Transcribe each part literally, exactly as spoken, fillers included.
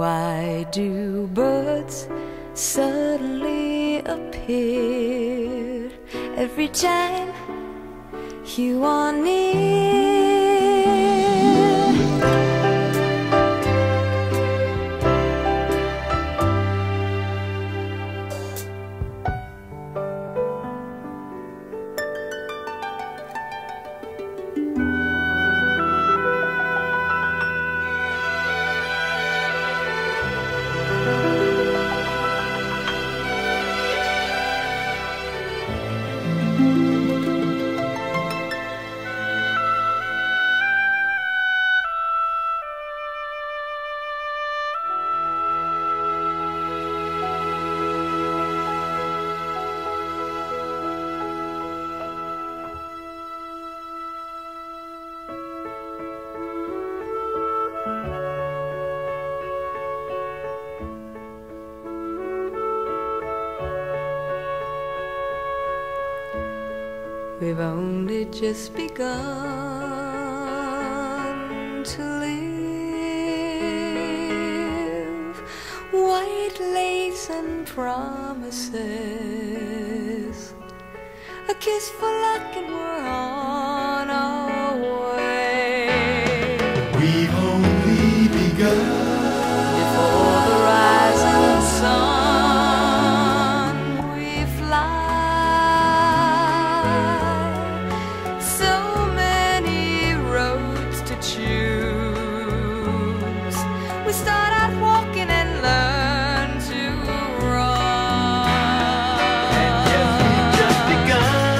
Why do birds suddenly appear every time you are near? We've only just begun to live. White lace and promises, a kiss for luck and we're on our way. We've only begun. Before the rising sun we start out walking and learn to run. And yes, we've just begun.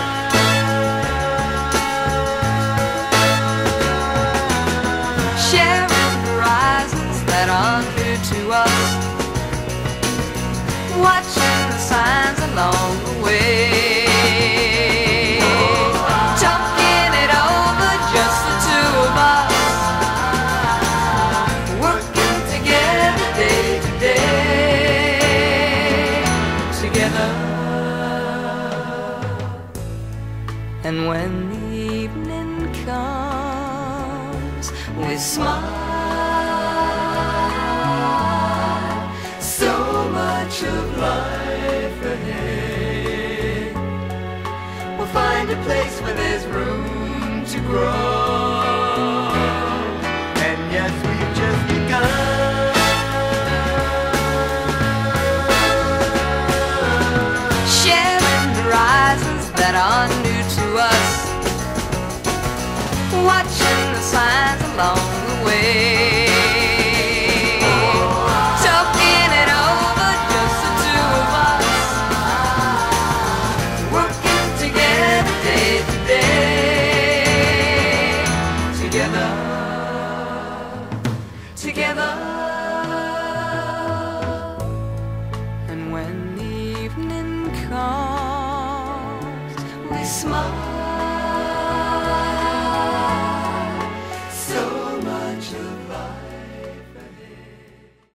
Sharing horizons that are new to us, watching the signs along the way. And when the evening comes, we smile. So much of life ahead. We'll find a place where there's room to grow. And yes, we've just begun. Sharing horizons that are new to us, watching the signs along the way. Talking it over, just the two of us, working together day to day. Together, together. And when the evening comes, we smile.